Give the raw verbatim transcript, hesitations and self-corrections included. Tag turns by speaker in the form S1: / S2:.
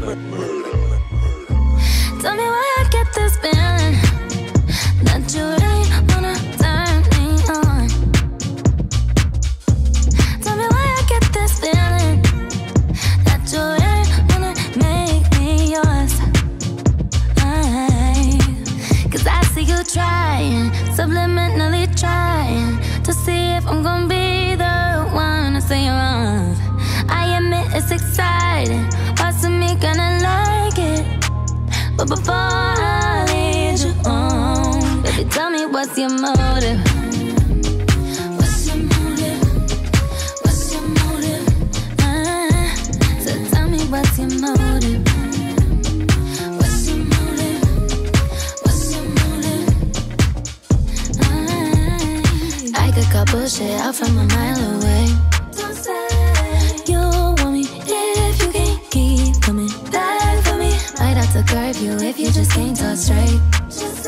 S1: Tell me why I get this feeling that you really wanna turn me on. Tell me why I get this feeling that you really wanna make me yours. I, Cause I see you trying, subliminally trying to see if I'm gonna be the one to say you're wrong. I admit it's exciting, parts of me gonna like it, but before I lead you on, baby, tell me what's your motive? What's your motive? What's your motive? Uh, so tell me what's your motive? What's your motive? What's your motive? Uh, I could cut bullshit out from a mile away. Don't say you want me if you can't keep coming back for me. Might have to curb you if you just can't talk straight. Just